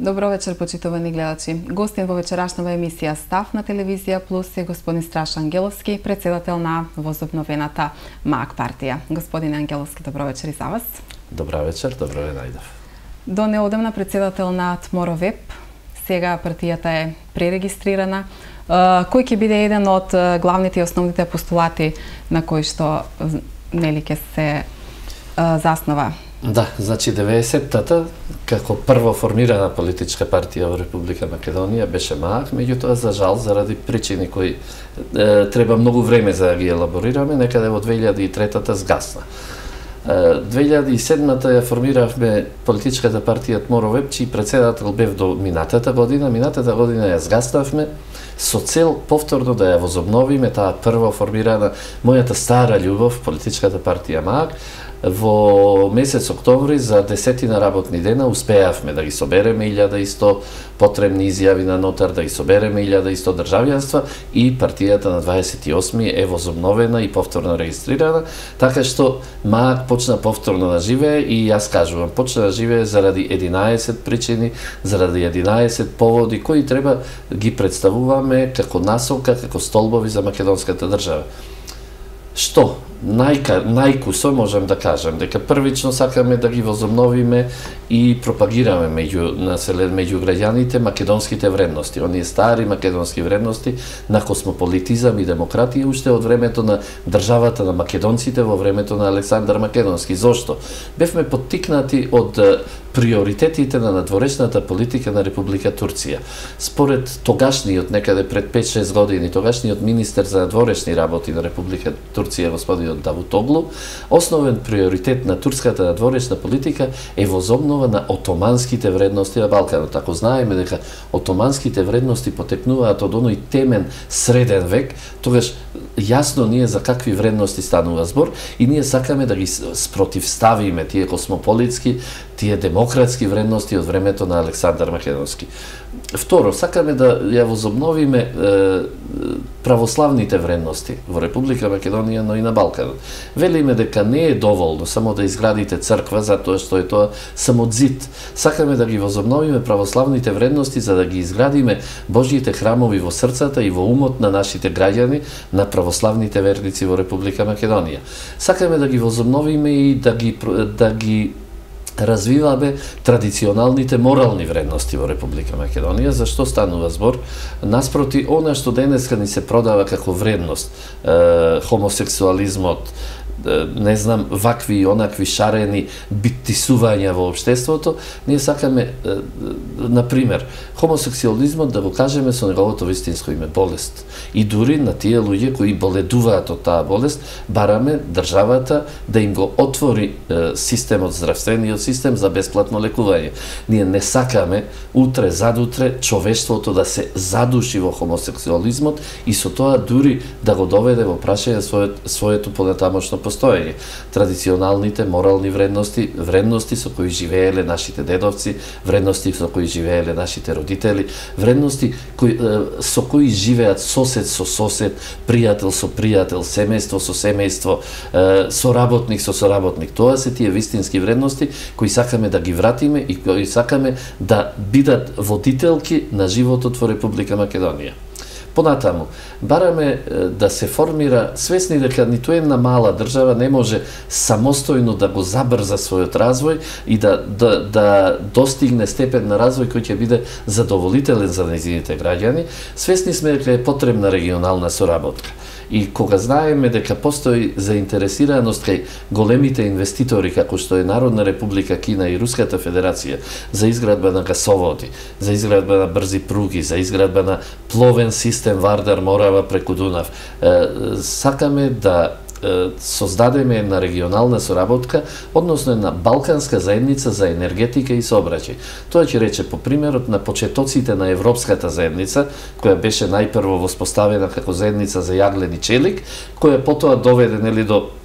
Добро вечер, почитувани гледачи. Гостин во вечерашнава емисија Став на Телевизија Плюс е господин Страш Ангеловски, председател на возобновената МААК партија. Господин Ангеловски, добро вечер и за вас. Добра вечер, добро ве најдов. До неодамна председател на Тморовеб, сега партијата е пререгистрирана. Кој ќе биде еден од главните и основните постулати на кои што нели ќе се заснова? Да, значи 90-тата, како прво формирана политичка партија во Република Македонија беше МААК, меѓутоа за жал заради причини кои треба многу време за да ги елаборираме, некаде во 2003-та сгасна. 2007-та ја формиравме политичката партија Тморовеб, чиј председател бев до минатата година. Минатата година ја сгаснавме со цел повторно да ја возобновиме таа прво формирана мојата стара љубов, политичката партија МААК. Во месец октомври за 10 работни дена успеавме да ги собереме 1100 потребни изјави на нотар, да ги собереме 1100 државјанства и партијата на 28 е возобновена и повторно регистрирана, така што МААК почна повторно да живее и јас кажувам, почна да живее заради 11 причини, заради 11 поводи кои треба ги представуваме како насока, како столбови за македонската држава. Што? Најкусо можам да кажам дека првично сакаме да ги возобновиме и пропагираме меѓу граѓаните македонските вредности, оние стари македонски вредности на космополитизам и демократија уште од времето на државата на македонците во времето на Александар Македонски. Зошто? Бевме поттикнати од приоритетите на надворешната политика на Република Турција. Според тогашниот, некаде пред 5-6 години, тогашниот министер за надворешни работи на Република Турција, господинот Давутоглу, основен приоритет на турската надворешна политика е возобнова на отоманските вредности на Балканот. Ако знаеме дека отоманските вредности потекнуваат од оној темен среден век, тогаш јасно ние за какви вредности станува збор и ние сакаме да ги спротивставиме тие космополитски, тие демократски вредности од времето на Александар Македонски. Второ, сакаме да ја возобновиме православните вредности во Република Македонија, но и на Балканот. Велиме дека не е доволно само да изградите црква, затоа што е тоа само зид. Сакаме да ги возобновиме православните вредности за да ги изградиме Божјите храмови во срцата и во умот на нашите граѓани, на православните верници во Република Македонија. Сакаме да ги возобновиме и да ги развиваме традиционалните морални вредности во Република Македонија. Зашто станува збор? Наспроти она што денеска ни се продава како вредност, хомосексуализмот, не знам, вакви и онакви шарени биттисувања во општеството, ние сакаме, например, хомосексуализмот да го кажеме со неговото вистинско име, болест. И дури на тие луѓе кои боледуваат од таа болест, бараме државата да им го отвори системот, здравствениот систем за бесплатно лекување. Ние не сакаме утре, задутре, човештвото да се задуши во хомосексуализмот и со тоа дури да го доведе во прашање своето понатамошно постоење. Традиционалните морални вредности, вредности со кои живееле нашите дедовци, вредности со кои живееле нашите родители, вредности со кои живеат сосед со сосед, пријател со пријател, семејство со семејство, соработник со соработник. Тоа се тие вистински вредности кои сакаме да ги вратиме и кои сакаме да бидат водителки на животот во Република Македонија. Понатаму, бараме да се формира, свесни дека ниту една мала држава не може самостојно да го забрза својот развој и да достигне степен на развој кој ќе биде задоволителен за нејзините граѓани. Свесни сме дека е потребна регионална соработка. И кога знаеме дека постои заинтересираност кај големите инвеститори, како што е Народна република Кина и Руската федерација, за изградба на гасоводи, за изградба на брзи пруги, за изградба на пловен систем Вардар-Морава преку Дунав, сакаме да создадеме една регионална соработка, односно една балканска заедница за енергетика и сообраќај. Тоа ќе рече по примерот на почетоците на Европската заедница, која беше најпрво воспоставена како заедница за јаглен и челик, која потоа доведе до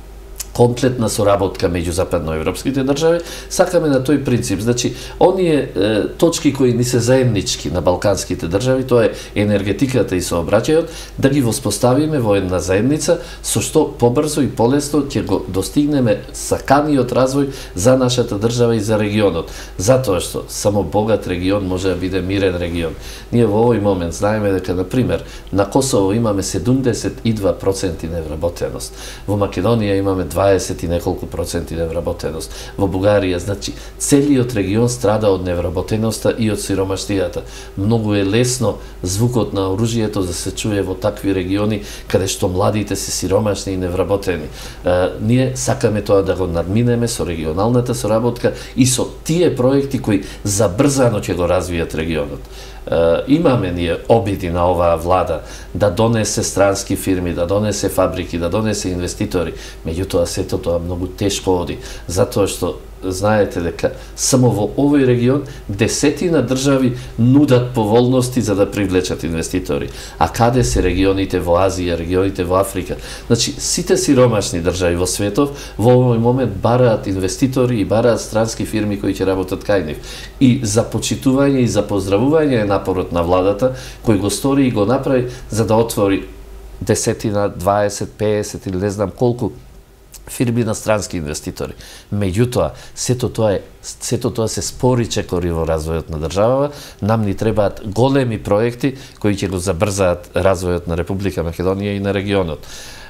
комплетна соработка меѓу западноевропските држави, сакаме на тој принцип. Значи, оние точки кои ни се заемнички на балканските држави, тоа е енергетиката и сообраќајот, да ги воспоставиме во една заедница, со што побрзо и полесно ќе го достигнеме саканиот развој за нашата држава и за регионот. Затоа што само богат регион може да биде мирен регион. Ние во овој момент знаеме дека, например, на Косово имаме 72% невработеност. Во Македонија имаме 20 и неколку проценти невработеност. Во Бугарија, значи, целиот регион страда од невработеноста и од сиромаштијата. Многу е лесно звукот на оружјето да се чуе во такви региони каде што младите се сиромашни и невработени. Ние сакаме тоа да го надминеме со регионалната соработка и со тие проекти кои забрзано ќе го развијат регионот. Имаме ние обиди на оваа влада да донесе странски фирми, да донесе фабрики, да донесе инвеститори. Меѓутоа, сето тоа многу тешко оди, затоа што знаете дека само во овој регион десетина држави нудат поволности за да привлечат инвеститори. А каде се регионите во Азија, регионите во Африка? Значи, сите сиромашни држави во светов во овој момент бараат инвеститори и бараат странски фирми кои ќе работат кај нив. И за почитување и за поздравување е напорот на владата, кој го стори и го направи за да отвори десетина, 20, 50 или не знам колку фирми на странски инвеститори. Меѓутоа, сето тоа се спори чекори во развојот на државава. Нам ни требаат големи проекти кои ќе го забрзаат развојот на Република Македонија и на регионот.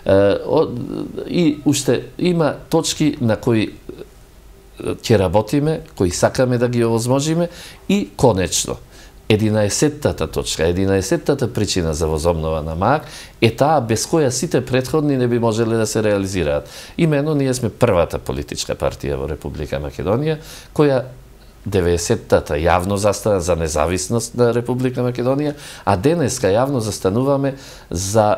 И уште има точки на кои ќе работиме, кои сакаме да ги овозможиме и конечно 11-тата точка, 11-тата причина за возобнова на МААК е таа без која сите претходни не би можеле да се реализираат. Имено ние сме првата политичка партија во Република Македонија која 90-тата јавно застана за независност на Република Македонија, а денеска јавно застануваме за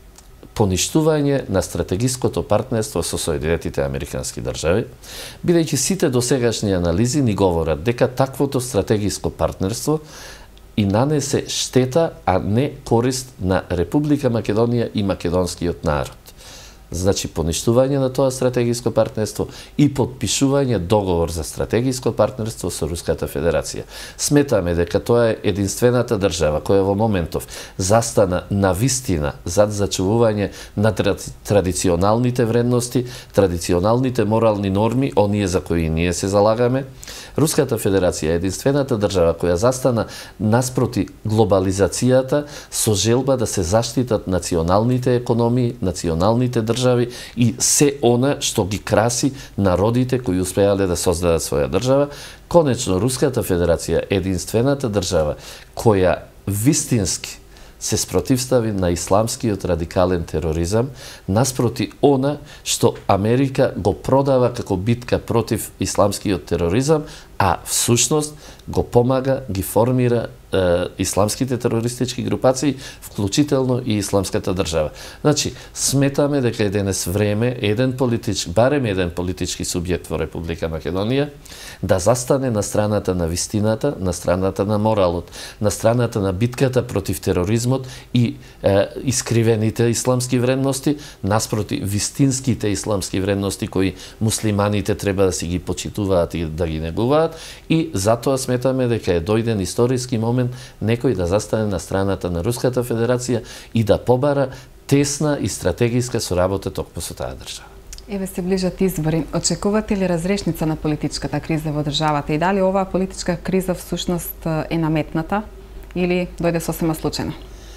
поништување на стратегиското партнерство со Соединетите Американски држави, бидејќи сите досегашни анализи ни говорат дека таквото стратегиско партнерство и нанесе штета, а не корист на Република Македонија и македонскиот народ. Значи, поништување на тоа стратегиско партнерство и подпишување договор за стратегиско партнерство со Руската Федерација. Сметаме дека тоа е единствената држава која во моментов застана на вистина зад зачувување на традиционалните вредности, традиционалните морални норми, оние за кои ние се залагаме. Руската Федерација е единствената држава која застана наспроти глобализацијата со желба да се заштитат националните економии, националните држави и се она што ги краси народите кои успеале да создадат своја држава. Конечно, Руската Федерација е единствената држава која вистински се спротивстави на исламскиот радикален тероризам, наспроти она што Америка го продава како битка против исламскиот тероризам, а всушност го помага, ги формира исламските терористички групации, вклучително и исламската држава. Значи, сметаме дека е денес време барем еден политички субјект во Република Македонија да застане на страната на вистината, на страната на моралот, на страната на битката против тероризмот и искривените исламски вредности, наспроти вистинските исламски вредности кои муслиманите треба да си ги почитуваат и да ги негуваат, и затоа сметаме дека е дојден историски момент некој да застане на страната на Руската Федерација и да побара тесна и стратегиска соработа токму со таа држава. Еве се ближат избори. Очекувате ли разрешница на политичката криза во државата и дали оваа политичка криза всушност е наметната или дојде сосема случајно?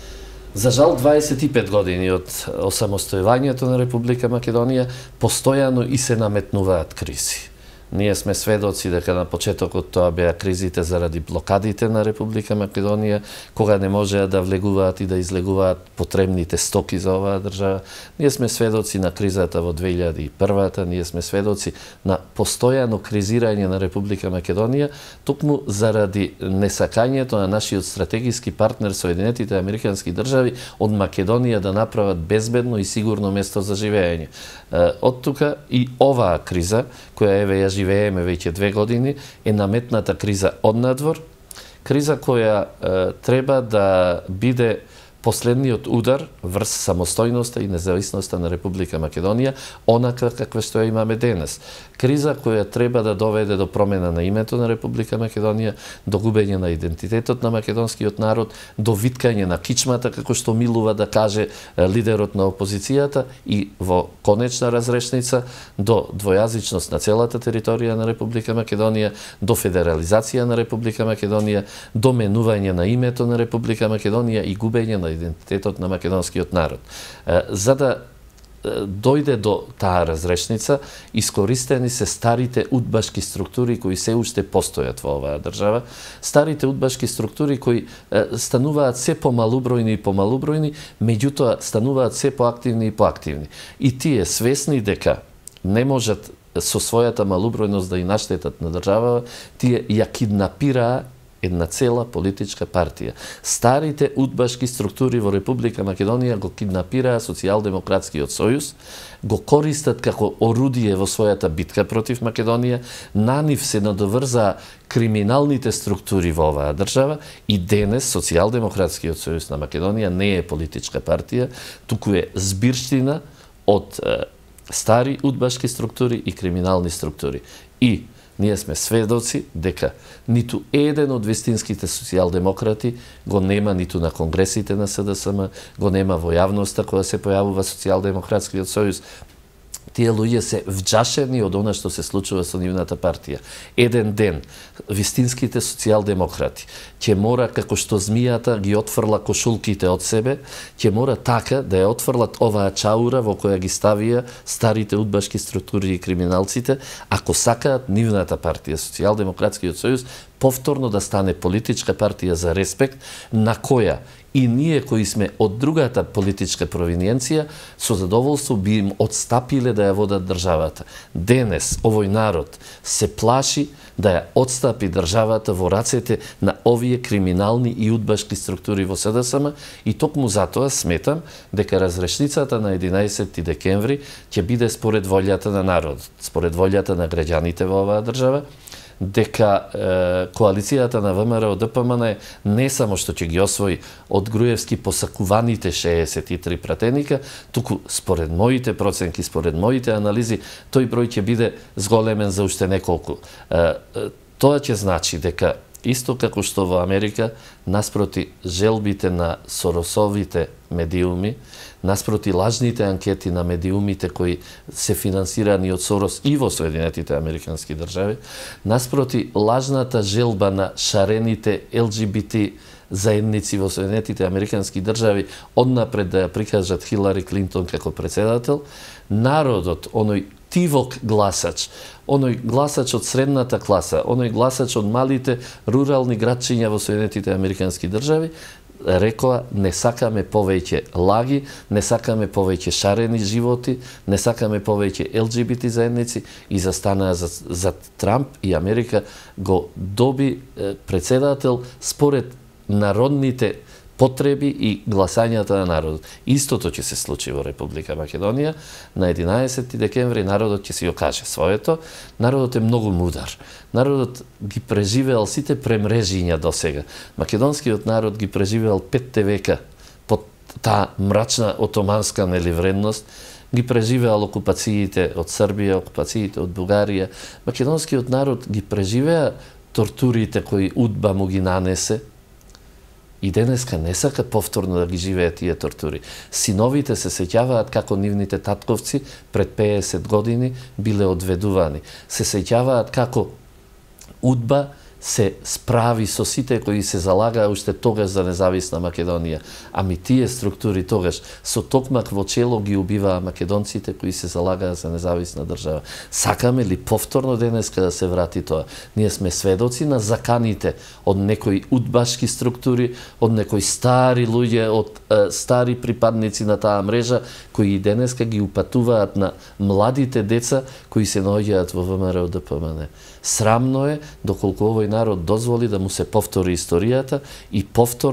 За жал, 25 години од осамостојувањето на Република Македонија постојано и се наметнуваат кризи. Ние сме сведоци дека на почетокот тоа беа кризите заради блокадите на Република Македонија, кога не можеа да влегуваат и да излегуваат потребните стоки за оваа држава. Ние сме сведоци на кризата во 2001-та, ние сме сведоци на постојано кризирање на Република Македонија, токму заради несакањето на нашиот стратегиски партнер Соединетите Американски држави од Македонија да направат безбедно и сигурно место за живење. Од тука и оваа криза, која еве ја живееме веќе 2 години, е наметната криза од надвор, криза која треба да биде последниот удар врз самостојноста и независноста на Република Македонија, онака каква што ја имаме денес. Криза која треба да доведе до промена на името на Република Македонија, до губење на идентитетот на македонскиот народ, до виткање на кичмата, како што милува да каже лидерот на опозицијата, и во конечна разрешница до двојазичност на целата територија на Република Македонија, до федерализација на Република Македонија, до менување на името на Република Македонија и губење на идентитетот на македонскиот народ. За да дојде до таа разрешница, искористени се старите удбашки структури кои се уште постојат во оваа држава, старите удбашки структури кои стануваат се помалубројни и помалубројни, меѓутоа стануваат се поактивни и поактивни. И тие свесни дека не можат со својата малубројност да и наштетат на државава, тие ја киднапираа една цела политичка партија. Старите удбашки структури во Република Македонија го киднапираа Социјалдемократскиот сојуз, го користат како орудие во својата битка против Македонија, на нив се надоврзаа криминалните структури во оваа држава и денес Социјалдемократскиот сојуз на Македонија не е политичка партија, туку е збирштина од стари удбашки структури и криминални структури. И ние сме сведоци дека ниту еден од вистинските социјалдемократи го нема ниту на конгресите на СДСМ, го нема во јавноста која се појавува Социјалдемократскиот сојуз. Тие луѓе се вџашени од она што се случува со нивната партија. Еден ден вистинските социјалдемократи ќе мора, како што змијата ги отфрла кошулките од себе, ќе мора така да ја отфрлат оваа чаура во која ги ставија старите удбашки структури и криминалците, ако сакаат нивната партија, Социјалдемократскиот сојуз, повторно да стане политичка партија за респект, на која и ние кои сме од другата политичка провиненција, со задоволство би им отстапиле да ја водат државата. Денес овој народ се плаши да ја отстапи државата во рацете на овие криминални и удбашки структури во СДСМ, и токму затоа сметам дека разрешницата на 11 декември ќе биде според волјата на народот, според волјата на граѓаните во оваа држава, дека коалицијата на ВМРО ДПМН не само што ќе ги освои од Груевски посакуваните 63 пратеника, туку според моите проценки, според моите анализи, тој број ќе биде зголемен за уште неколку. Тоа ќе значи дека исто како што во Америка, наспроти желбите на Соросовите медиуми, наспроти лажните анкети на медиумите кои се финансирани од Сорос и во Соединетите Американски држави, наспроти лажната желба на шарените ЛГБТ заедници во Соединетите Американски држави однапред да ја прикажат Хилари Клинтон како председател, народот, оној тивок гласач, оној гласач од средната класа, оној гласач од малите рурални градчиња во Соединетите Американски држави, рекоа не сакаме повеќе лаги, не сакаме повеќе шарени животи, не сакаме повеќе ЛГБТ заедници и застанаа за Трамп, и Америка го доби председател според народните потреби и гласањата на народот. Истото ќе се случи во Република Македонија. На 11 декември народот ќе си ја каже своето. Народот е многу мудар. Народот ги преживеал сите премрежиња до сега. Македонскиот народ ги преживеал 5 века под таа мрачна отоманска неливредност, ги преживеал окупациите од Србија, окупациите од Бугарија. Македонскиот народ ги преживеа тортурите кои УДБА му ги нанесе, и денеска не сака повторно да ги живеат тие тортури. Синовите се сеќаваат како нивните татковци пред 50 години биле одведувани. Се сеќаваат како УДБА се справи со сите кои се залагаа уште тогаш за независна Македонија. Ами тие структури тогаш со токмак во чело ги убиваа македонците кои се залагаа за независна држава. Сакаме ли повторно денеска да се врати тоа? Ние сме сведоци на заканите од некои удбашки структури, од некои стари луѓе, од стари припадници на таа мрежа, кои и денеска ги упатуваат на младите деца кои се наоѓаат во ВМРО ДПМН. Срамно е доколку овој народ дозволи да му се повтори историјата и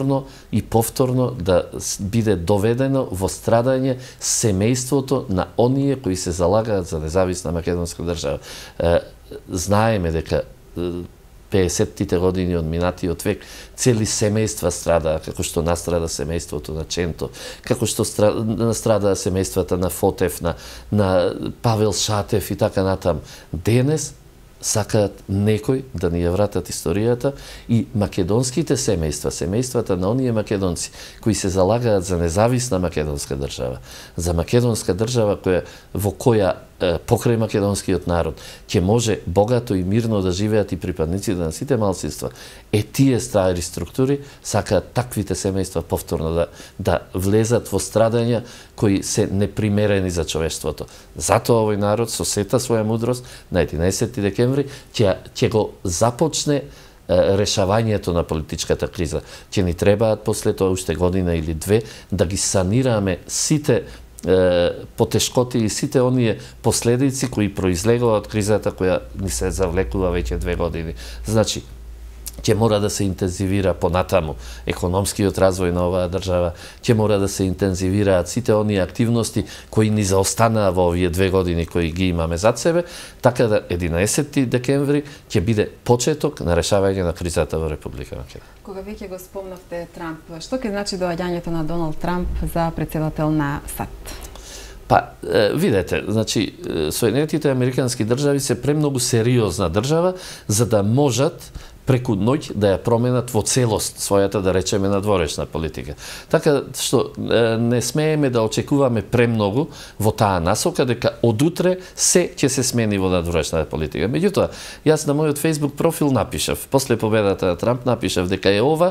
повторно да биде доведено во страдање семејството на оние кои се залагаат за независна македонска држава. Знаеме дека 50-тите години од минатиот век, цели семејства страдаа, како што настрада семејството на Ченто, како што настрадаа семејствата на Фотев, на Павел Шатев и така натам. Денес сакаат некој да ни ја вратат историјата и македонските семејства, семејствата на оние македонци кои се залагаат за независна македонска држава, за македонска држава во која покрај македонскиот народ ќе може богато и мирно да живеат и припадниците на сите малцинства. Тие стари структури сакаат таквите семејства повторно да влезат во страдања кои се непримерени за човештвото. Затоа овој народ со сета своја мудрост на 11 декември ќе го започне решавањето на политичката криза. Ќе ни требаат после тоа уште година или две да ги санираме сите потешкоти и сите оние последици кои произлегува од кризата која ни се завлекува веќе 2 години. Значи, ќе мора да се интензивира понатаму економскиот развој на оваа држава, ќе мора да се интензивираат сите оние активности кои ни заостанаа во овие 2 години кои ги имаме зад себе, така да 11 декември ќе биде почеток на решавање на кризата во Република Македонија. Кога веќе го спомнавте Трамп, што ќе значи доаѓањето на Доналд Трамп за председател на САД? Па, видете, значи, Соединетите Американски држави се премногу сериозна држава за да можат преку ноќ да ја променат во целост својата, да речеме, надворешна политика. Така што не смееме да очекуваме премногу во таа насока дека од утре се ќе се смени во надворешната политика. Меѓутоа, јас на мојот Facebook профил напишав, после победата на Трамп напишав дека е ова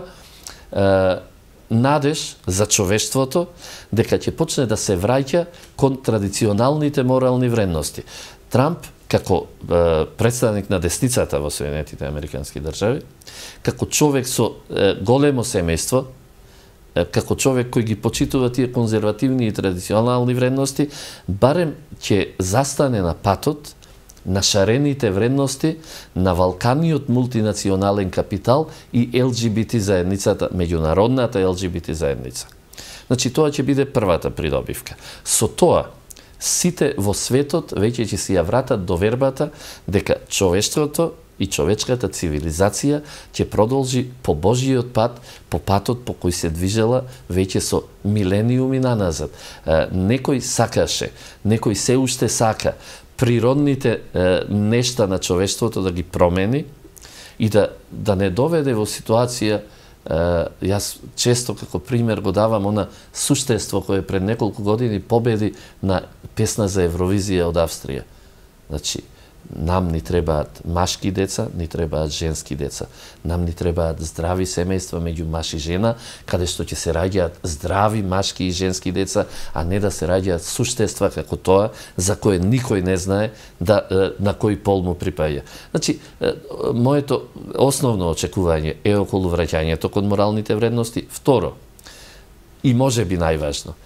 надеж за човештвото, дека ќе почне да се враќа кон традиционалните морални вредности. Трамп како представник на десницата во Соединетите Американски држави, како човек со големо семејство, како човек кој ги почитува тие конзервативни и традиционални вредности, барем ќе застане на патот на шарените вредности на валканиот мултинационален капитал и ЛГБТ заедницата, меѓународната ЛГБТ заедница. Значи, тоа ќе биде првата придобивка. Со тоа, сите во светот веќе ќе си ја вратат довербата дека човештвото и човечката цивилизација ќе продолжи по Божиот пат, по патот по кој се движела веќе со милениуми наназад. Некој сакаше, некој се уште сака природните нешта на човештвото да ги промени и да не доведе во ситуација. Јас често како пример го давам она суштество кое пред неколку години победи на песна за Евровизија од Австрија. Значи, нам ни требаат машки деца, ни требаат женски деца. Нам ни требаат здрави семејства меѓу маж и жена, каде што ќе се раѓаат здрави машки и женски деца, а не да се раѓаат суштества како тоа, за кое никој не знае на кој пол му припаѓа. Значи, моето основно очекување е околу враќањето кон моралните вредности. Второ, и можеби најважно,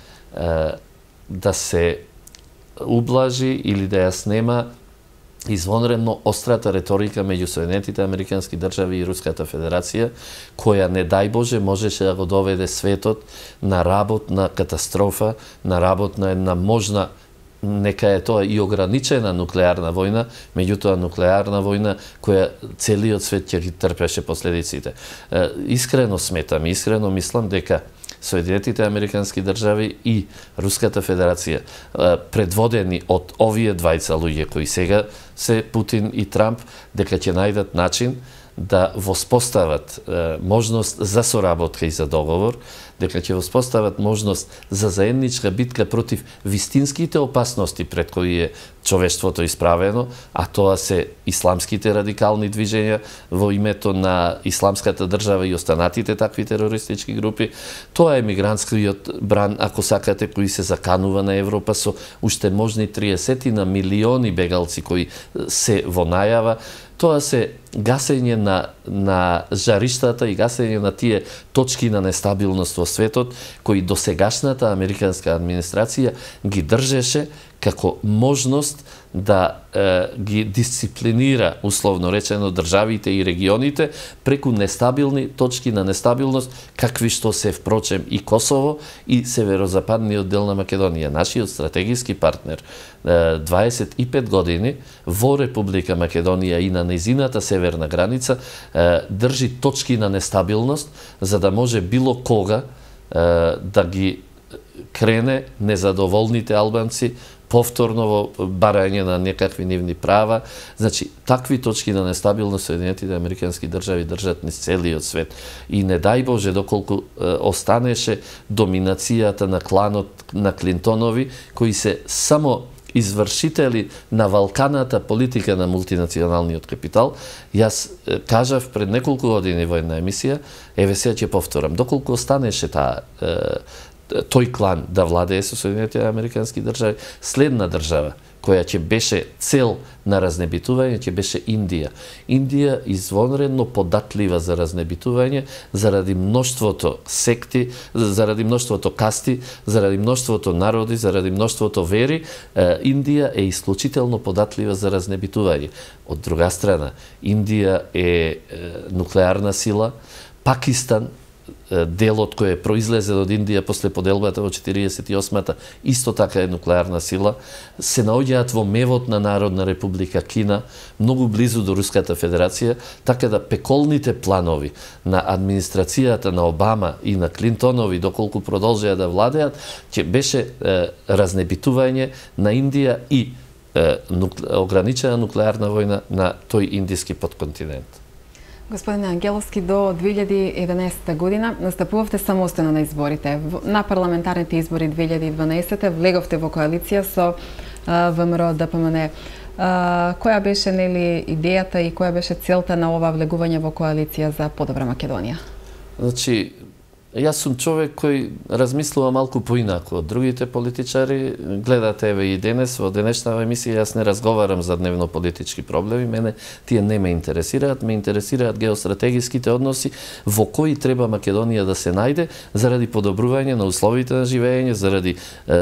да се ублажи или да ја снема извонредно острата реторика меѓу Соединетите Американски држави и Руската Федерација, која, не дај Боже, можеше да го доведе светот на работна катастрофа, на работ на една можна, нека е тоа и ограничена нуклеарна војна, меѓутоа нуклеарна војна која целиот свет ќе ги трпеше последиците. Искрено сметам, искрено мислам дека Соединетите Американски држави и Руската Федерација, предводени од овие двајца луѓе кои сега се Путин и Трамп, дека ќе најдат начин да воспостават можност за соработка и за договор, дека ќе воспостават можност за заедничка битка против вистинските опасности пред кои е човештвото исправено, а тоа се исламските радикални движења во името на исламската држава и останатите такви терористички групи. Тоа е мигрантскиот бран, ако сакате, кој се заканува на Европа со уште можни 30 на милиони бегалци кои се во најава. Тоа се гасење на жариштата и гасење на тие точки на нестабилност во светот, кои досегашната американска администрација ги држеше како можност да ги дисциплинира, условно речено, државите и регионите преку нестабилни точки на нестабилност, какви што се впрочем и Косово и северозападниот дел на Македонија. Нашиот стратегиски партнер 25 години во Република Македонија и на нејзината северна граница држи точки на нестабилност за да може било кога да ги крене незадоволните албанци повторно во барање на некакви нивни права. Значи, такви точки на нестабилност Соединетите Американски држави држат низ целиот свет. И не дај Боже, доколку останеше доминацијата на кланот на Клинтонови, кои се само извршители на валканата политика на мултинационалниот капитал. Јас кажав пред неколку години во една емисија, еве сега ќе повторам, доколку останеше тој клан да владее со Соединетите Американски држави, следна држава која ќе беше цел на разнебитување ќе беше Индија. Индија извонредно податлива за разнебитување заради мноштвото секти, заради мноштвото касти, заради мноштвото народи, заради мноштвото вери. Индија е исклучително податлива за разнебитување. Од друга страна, Индија е нуклеарна сила, Пакистан, делот кој е произлезен од Индија после поделбата во 48-та, исто така е нуклеарна сила, се наоѓаат во мевот на Народна република Кина, многу близу до Руската федерација, така да пеколните планови на администрацијата на Обама и на Клинтонови, доколку продолжеа да владеат, ќе беше разнебитување на Индија и ограничена нуклеарна војна на тој индиски подконтинент. Господине Ангеловски, до 2011 година настапувавте самостојно на изборите. На парламентарните избори 2012 влеговте во коалиција со ВМРО ДПМН. Која беше идејата и која беше целта на ова влегување во коалиција за подобра Македонија? Значи, јас сум човек кој размислува малку поинаку од другите политичари. Гледате еве и денес во денешната емисија јас не разговарам за дневно политички проблеми, мене тие не ме интересираат, ме интересираат геостратегиските односи во кои треба Македонија да се најде заради подобрување на условите на живење, заради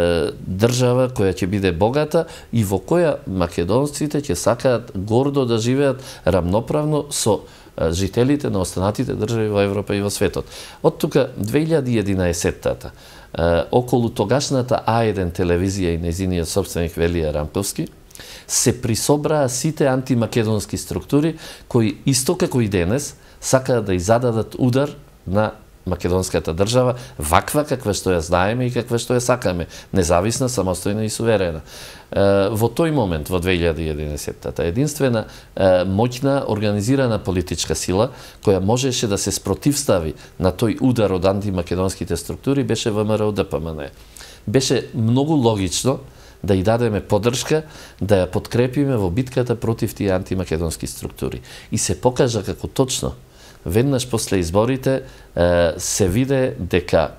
држава која ќе биде богата и во која македонците ќе сакаат гордо да живеат рамноправно со жителите на останатите држави во Европа и во светот. Од тука 2011-та, околу тогашната А1 телевизија и нејзиниот собственик Велија Рамковски, се присобраа сите антимакедонски структури кои исто како и денес сакаат да изададат удар на македонската држава, ваква каква што ја знаеме и каква што ја сакаме, независна, самостојна и суверена. Во тој момент, во 2011-та, единствена моќна организирана политичка сила која можеше да се спротивстави на тој удар од антимакедонските структури беше ВМРО ДПМН. Беше многу логично да ја дадеме поддршка, да ја подкрепиме во битката против тие антимакедонски структури. И се покажа како точно веднаш после изборите се виде дека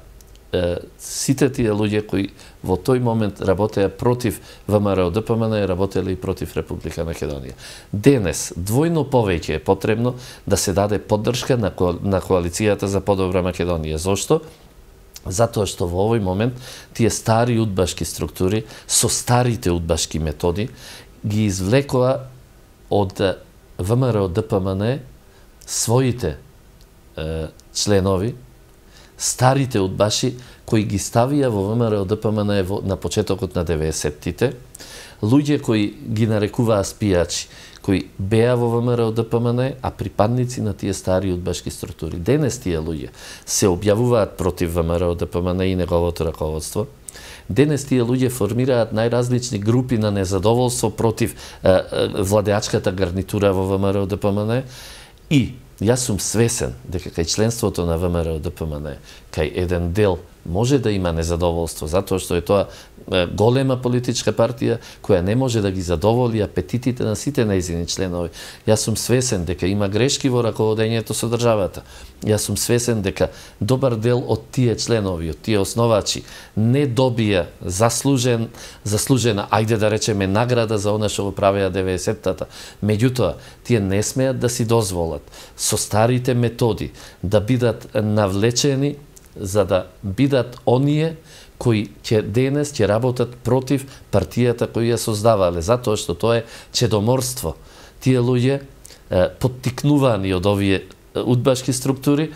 сите тие луѓе кои во тој момент работеа против ВМРО ДПМН работеле и против Република Македонија. Денес двојно повеќе е потребно да се даде поддршка на коалицијата за подобра Македонија. Зошто? Затоа што во овој момент тие стари удбашки структури со старите удбашки методи ги извлекоа од ВМРО ДПМН своите членови, старите удбаши кои ги ставија во ВМРО ДПМН на почетокот на 90-тите, луѓе кои ги нарекуваа спијачи, кои беа во ВМРО ДПМН, а припадници на тие стари удбашки структури. Денес тие луѓе се објавуваат против ВМРО ДПМН и неговото раководство. Денес тие луѓе формираат најразлични групи на незадоволство против владеачката гарнитура во ВМРО ДПМН и јас сум свесен дека кај членството на ВМРО ДПМН, кај еден дел може да има незадоволство, затоа што е тоа голема политичка партија која не може да ги задоволи апетитите на сите нејзини членови. Јас сум свесен дека има грешки во раководењето со државата. Јас сум свесен дека добар дел од тие членови, од тие основачи не добија заслужена, ајде да речеме, награда за она што го правеа 90-тата. Меѓутоа, тие не смеат да си дозволат со старите методи да бидат навлечени за да бидат оние кои денес ќе работат против партијата која ја создавале, затоа што тоа е чедоморство. Тие луѓе, поттикнувани од овие удбашки структури,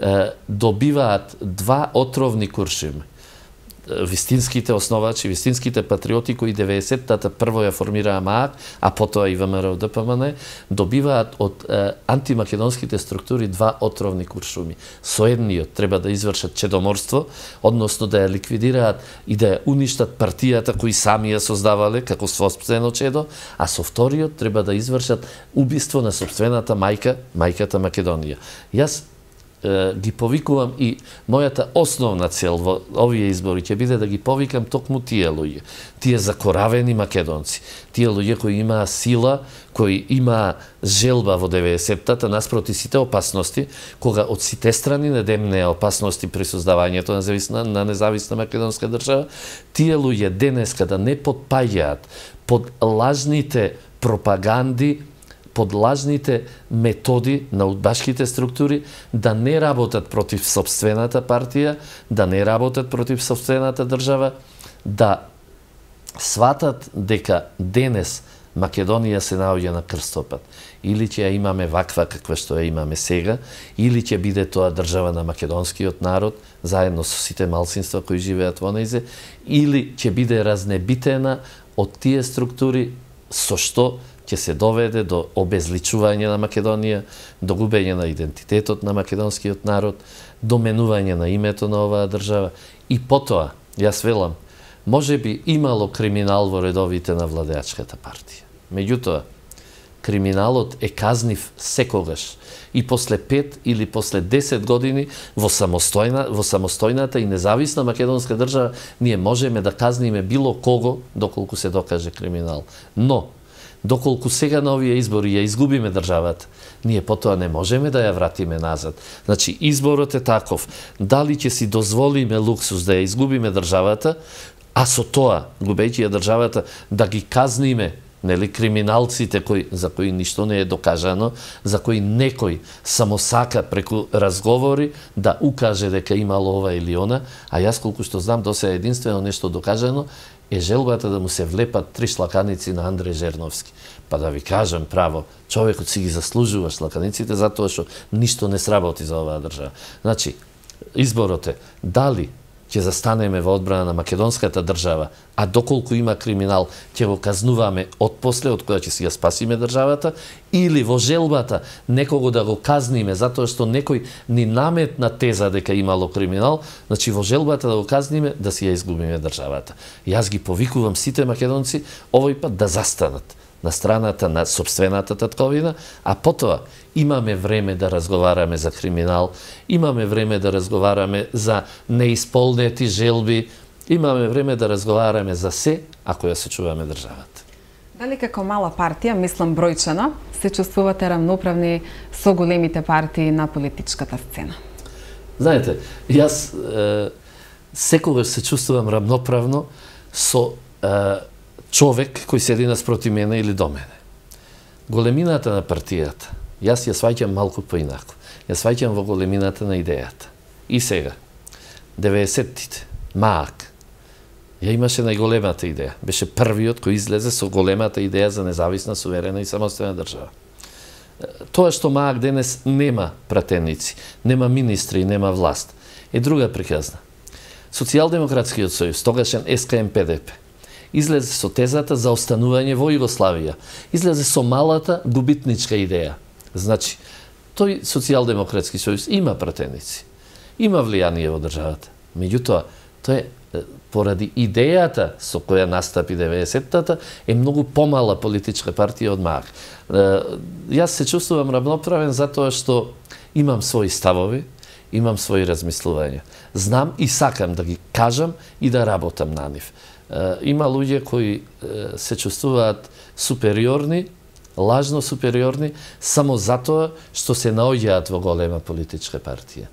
добиваат два отровни куршуми. Вистинските основачи, вистинските патриоти кои 90-тата прво ја формираа МААК, а потоа и ВМРО ДПМН, добиваат од антимакедонските структури два отровни куршуми. Со едниот треба да извршат чедоморство, односно да ја ликвидираат и да ја уништат партијата кои сами ја создавале како сопствено чедо, а со вториот треба да извршат убиство на сопствената мајка, мајката Македонија. Јас ги повикувам и мојата основна цел во овие избори ќе биде да ги повикам токму тие луѓе, тие закоравени македонци, тие луѓе кои имаа сила, кои имаа желба во 90-тата наспроти сите опасности, кога од сите страни не демнеа опасности при создавањето на независна македонска држава, тие луѓе денеска да не подпаѓаат под лажните пропаганди, под лажните методи на удбашките структури, да не работат против сопствената партија, да не работат против сопствената држава, да сватат дека денес Македонија се наоѓа на крстопат. Или ќе ја имаме ваква каква што ја имаме сега, или ќе биде тоа држава на македонскиот народ, заедно со сите малцинства кои живеат во нејзе, или ќе биде разнебитена од тие структури со што ќе се доведе до обезличување на Македонија, до губење на идентитетот на македонскиот народ, до менување на името на оваа држава. И потоа, јас велам, може би имало криминал во редовите на владеачката партија. Меѓутоа, криминалот е казнив секогаш. И после 5 или после 10 години во самостојната и независна македонска држава ние можеме да казниме било кого доколку се докаже криминал. Но доколку сега на овие избори ја изгубиме државата, ние потоа не можеме да ја вратиме назад. Значи, изборот е таков. Дали ќе си дозволиме луксус да ја изгубиме државата, а со тоа, губејќи ја државата, да ги казниме, нели, криминалците за кои ништо не е докажано, за кои некој само сака преку разговори да укаже дека имало ова или она, а јас колку што знам досега единствено нешто докажано е желбата да му се влепат 3 шлаканици на Андреј Жерновски. Па да ви кажам право, човекот си ги заслужува шлаканиците затоа што ништо не сработи за оваа држава. Значи, изборот е дали ќе застанеме во одбрана на македонската држава, а доколку има криминал, ќе го казнуваме отпосле, од која ќе си ја спасиме државата, или во желбата некого да го казниме, затоа што некој ни наметна теза дека имало криминал, значи во желбата да го казниме, да си ја изгубиме државата. Јас ги повикувам сите македонци овој пат да застанат на страната на сопствената татковина, а потоа имаме време да разговараме за криминал, имаме време да разговараме за неисполнети желби, имаме време да разговараме за се, ако ја се чуваме државата. Дали како мала партија, мислам бројчана, се чувствувате рамноправни со големите партии на политичката сцена? Знаете, јас секогаш се чувствувам рамноправно со човек кој седи наспроти мене или до мене. Големината на партијата, јас ја сваќам малку поинако. Ја сваќам во големината на идејата. И сега, 90-тите, МААК, ја имаше најголемата идеја. Беше првиот кој излезе со големата идеја за независна, суверена и самостојна држава. Тоа што МААК денес нема пратеници, нема министри, нема власт, е друга приказна. Социјалдемократскиот сојуз, тогашен СКМ-ПДП, излезе со тезата за останување во Југославија. Излезе со малата губитничка идеја. Значи, тој социјалдемократски сојуз има пратеници, има влијание во државата. Меѓутоа, тоа е поради идејата со која настапи 90-тата е многу помала политичка партија од МААК. Јас се чувствувам рамноправен затоа што имам своји ставови, имам своји размислувања. Знам и сакам да ги кажам и да работам на нив. Има луѓе кои се чувствуваат супериорни, лажно супериорни, само затоа што се наоѓаат во голема политичка партија.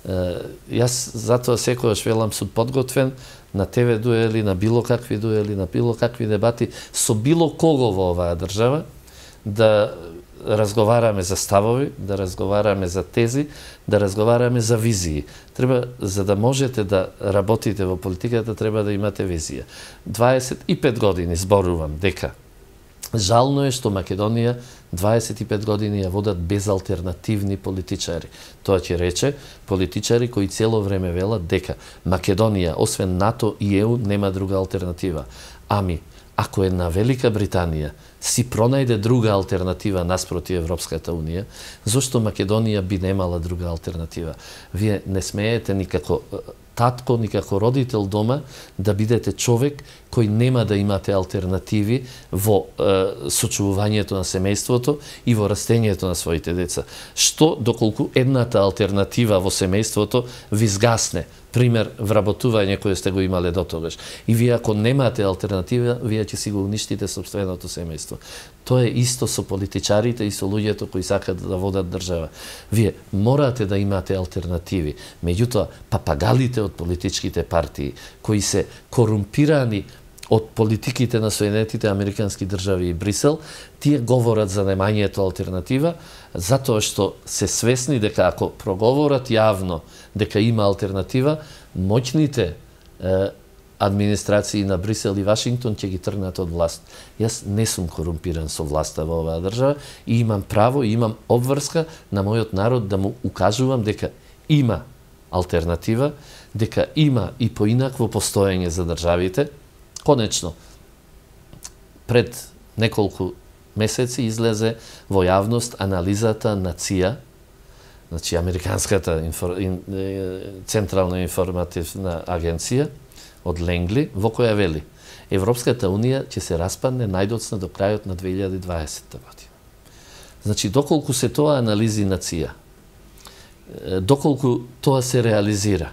Јас затоа секогаш велам сум подготвен на ТВ дуели, на било какви дуели, на било какви дебати со било кого во оваа држава, да разговараме за ставови, да разговараме за тези, да разговараме за визии. Треба, за да можете да работите во политиката, треба да имате визија. 25 години зборувам дека жално е што Македонија 25 години ја водат безалтернативни политичари. Тоа ќе рече политичари кои цело време велат дека Македонија, освен НАТО и ЕУ, нема друга алтернатива. Ами, ако една Велика Британија си пронајде друга алтернатива наспроти Европската Унија, зошто Македонија би немала друга алтернатива? Вие не смеете никако татко, никако родител дома да бидете човек кој нема да имате алтернативи во сочувувањето на семејството и во растењето на своите деца. Што доколку едната алтернатива во семејството ви згасне, пример вработување кое сте го имале до тогаш. И вие ако немате алтернатива, вие ќе си го уништите сопственото семејство. Тоа е исто со политичарите и со луѓето кои сакат да водат држава. Вие морате да имате алтернативи. Меѓутоа, папагалите од политичките партии, кои се корумпирани од политиките на Соединетите Американски држави и Брисел, тие говорат за немањето алтернатива, затоа што се свесни дека ако проговорат јавно дека има алтернатива, моќните администрации на Брисел и Вашингтон ќе ги тргнат од власт. Јас не сум корумпиран со власта во оваа држава и имам право и имам обврска на мојот народ да му укажувам дека има алтернатива, дека има и поинакво постоење за државите. Конечно, пред неколку месеци излезе во јавност анализата на ЦИА, значи Американската Централна информативна агенција од Ленгли, во која вели Европската Унија ќе се распадне најдоцна до крајот на 2020 година. Значи, доколку се тоа анализи на ЦИА, доколку тоа се реализира,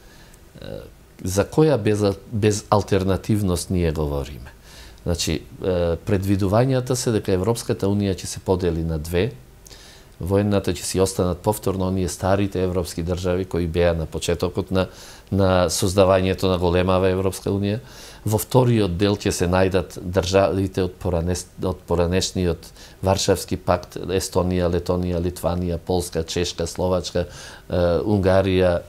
за која безалтернативност ние говориме? Значи, предвидувањата се дека Европската Унија ќе се подели на две. Во едната ќе си останат повторно оние старите европски држави кои беа на почетокот на создавањето на големава Европска Унија. Во вториот дел ќе се најдат државите од поранешниот Варшавски пакт: Естонија, Летонија, Литванија, Полска, Чешка, Словачка, Унгарија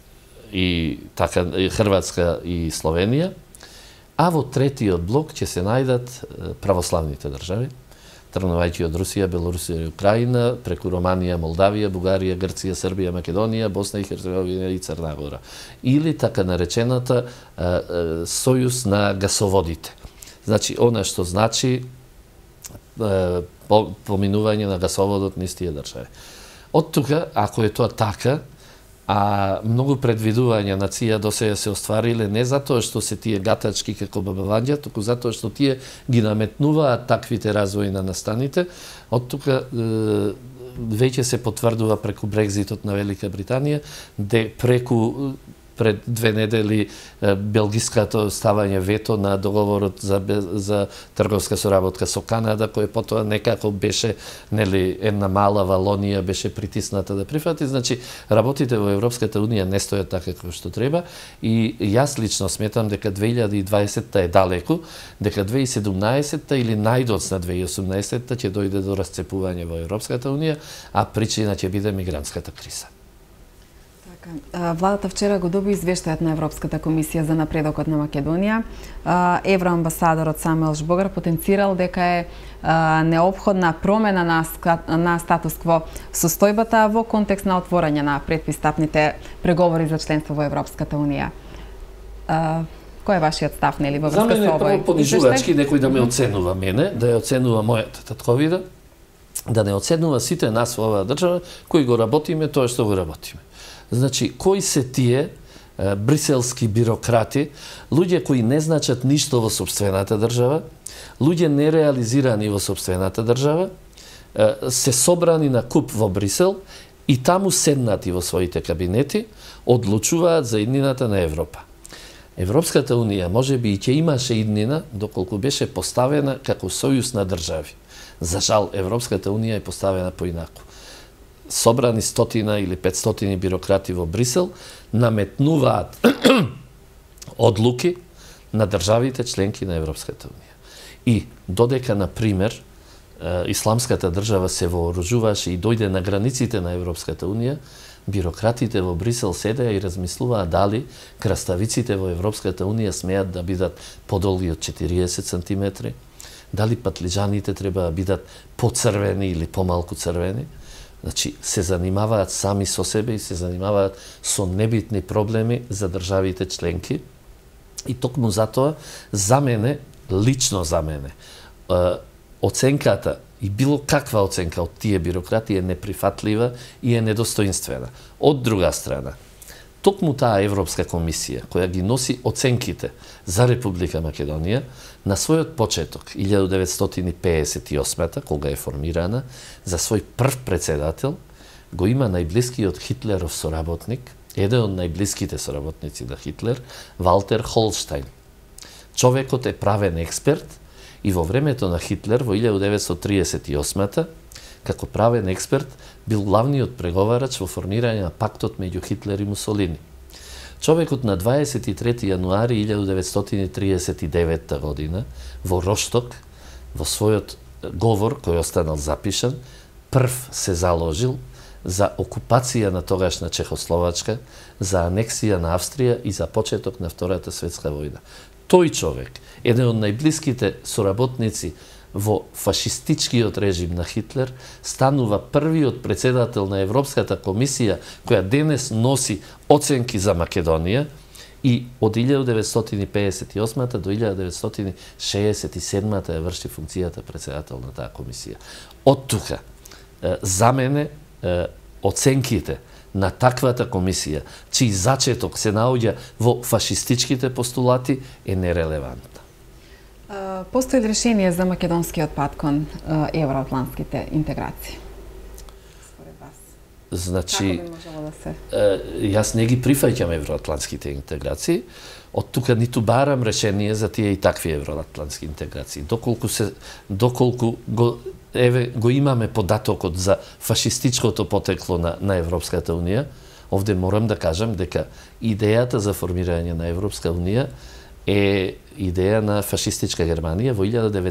и така Хрватска и Словенија. А во третиот блок ќе се најдат православните држави, тргнувајќи од Русија, Белорусија и Украина, преку Романија, Молдавија, Бугарија, Грција, Србија, Македонија, Босна и Херцеговина и Црна Гора. Или така наречената сојуз на гасоводите. Значи, она што значи поминување на гасоводот низ тие држави. Од тука, ако е тоа така, а многу предвидувања на ЦИА до сега се оствариле не затоа што се тие гатачки како бабавања, туку затоа што тие ги наметнуваат таквите развои на настаните. Од тука веќе се потврдува преку Брекзитот на Велика Британија, преку пред 2 недели белгиското ставање вето на договорот за трговска соработка со Канада, кој потоа некако беше, нели, една мала Валонија беше притисната да прифати. Значи, работите во Европската Унија не стојат така како што треба и јас лично сметам дека 2020 е далеку, дека 2017 или најдоцна 2018 ќе дојде до расцепување во Европската Унија, а причина ќе биде мигрантската криза. Владата вчера го доби извештајот на Европската комисија за напредокот на Македонија. Евроамбасадорот Самуел Жбогар потенцирал дека е неопходна промена на статус-кво состојбата во контекст на отворање на предпристапните преговори за членство во Европската Унија. Кој е вашиот став, нели, во врска со овој? За мене прво понижувачки некој да ме оценува мене, да ја оценува мојата татковина, да не оценува сите нас во оваа држава кои го работиме тоа што го работиме. Значи, кои се тие бриселски бюрократи, луѓе кои не значат ништо во сопствената држава, луѓе нереализирани во сопствената држава, се собрани на куп во Брисел и таму седнати во своите кабинети, одлучуваат за иднината на Европа. Европската Унија можеби и ќе имаше иднина доколку беше поставена како сојуз на држави. За жал, Европската Унија е поставена поинаку. Собрани 100 или 500 бюрократи во Брисел наметнуваат одлуки на државите членки на Европската Унија. И додека, на пример, исламската држава се вооружуваше и дојде на границите на Европската унија, бирократите во Брисел седеа и размислуваа дали краставиците во Европската унија смеат да бидат подолги од 40 сантиметри, дали патлиџаните треба да бидат поцрвени или помалку црвени. Значи, се занимаваат сами со себе и се занимаваат со небитни проблеми за државите членки. И токму затоа, за мене, лично за мене, оценката и било каква оценка од тие бирократи е неприфатлива и е недостоинствена. Од друга страна, токму таа Европска комисија, која ги носи оценките за Република Македонија, на својот почеток, 1958 кога е формирана, за свој прв председател, го има најблискиот Хитлеров соработник, еден од најблиските соработници на Хитлер, Валтер Холштајн. Човекот е правен експерт и во времето на Хитлер, во 1938 како правен експерт, бил главниот преговарач во формирање на пактот меѓу Хитлер и Мусолини. Човекот на 23 јануари 1939 година во Рошток, во својот говор кој останал запишан, прв се заложил за окупација на тогашна Чехословачка, за анексија на Австрија и за почеток на Втората светска војна. Тој човек, еден од најблиските соработници во фашистичкиот режим на Хитлер, станува првиот председател на Европската комисија која денес носи оценки за Македонија и од 1958 до 1967 ја врши функцијата председател на таа комисија. Од тука, за мене, оценките на таквата комисија, чиј зачеток се наоѓа во фашистичките постулати, е нерелевантна. Постои ли решение за македонскиот пат кон евроатлантските интеграции? Според вас? Значи, како би можело да се? Јас не ги прифаќам евроатлантските интеграции, од тука ниту барам решение за тие и такви евроатлантски интеграции. Доколку го имаме податокот за фашистичкото потекло на Европската унија, овде морам да кажам дека идејата за формирање на Европска унија е идеја на фашистичка Германија во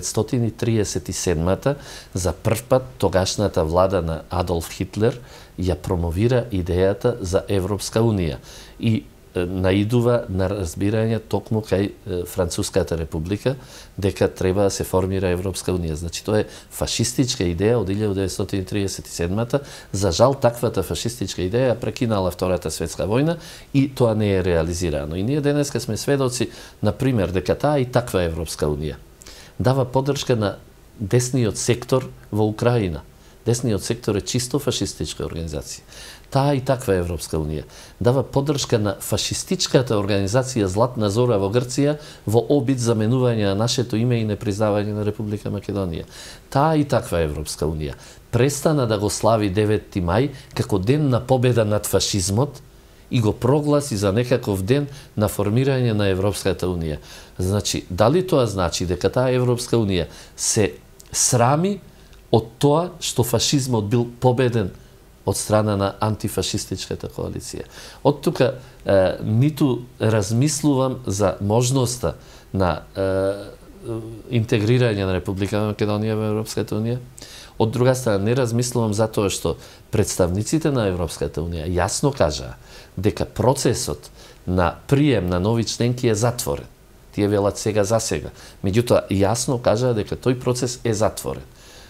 1937 за прв пат тогашната влада на Адолф Хитлер ја промовира идејата за Европска унија и наидува на разбирање токму кај Француската република дека треба да се формира Европска унија. Значи тоа е фашистичка идеја од 1937. За жал таквата фашистичка идеја прекинала Втората светска војна и тоа не е реализирано. И ние денеска сме сведоци на пример дека таа и таква Европска унија дава поддршка на десниот сектор во Украина. Десниот сектор е чисто фашистичка организација. Таа и таква Европска унија дава поддршка на фашистичката организација Златна зора во Грција во обид за менување на нашето име и непризнавање на Република Македонија. Таа и таква Европска унија престана да го слави 9 мај како ден на победа над фашизмот и го прогласи за некаков ден на формирање на Европската унија. Значи, дали тоа значи дека таа Европска унија се срами од тоа што фашизмот бил победен од страна на антифашистичката коалиција? Од тука ниту размислувам за можноста на интегрирање на Република Македонија во Европската унија. Од друга страна, не размислувам за тоа што представниците на Европската унија јасно кажаа дека процесот на прием на нови членки е затворен. Тие велат сега за сега. Меѓутоа, јасно кажаа дека тој процес е затворен.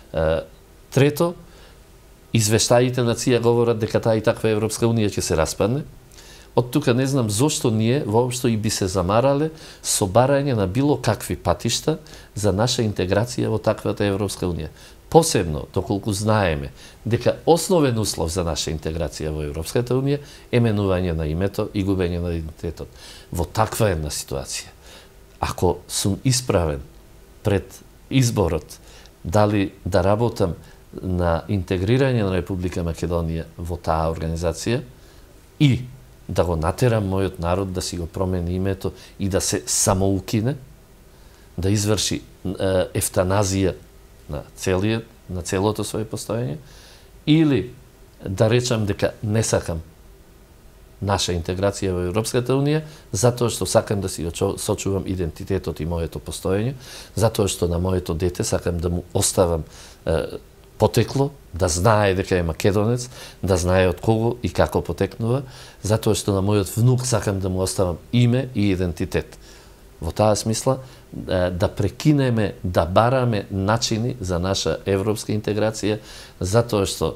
Трето, извештаите на ЦИА говорат дека таа и таква Европска унија ќе се распадне. Од тука не знам зошто ние воопшто и би се замарале со барање на било какви патишта за наша интеграција во таквата Европска унија. Посебно, доколку знаеме дека основен услов за наша интеграција во Европската унија е менување на името и губење на идентитетот. Во таква една ситуација, ако сум исправен пред изборот дали да работам на интегрирање на Република Македонија во таа организација и да го натерам мојот народ да си го промени името и да се самоукине, да изврши ефтаназија на целото своје постоење, или да речам дека не сакам наша интеграција во Европската Унија, затоа што сакам да си сочувам идентитетот и моето постоење, затоа што на моето дете сакам да му оставам потекло, да знае дека е македонец, да знае од кого и како потекнува, затоа што на мојот внук сакам да му оставам име и идентитет. Во таа смисла, да прекинеме да бараме начини за наша европска интеграција, затоа што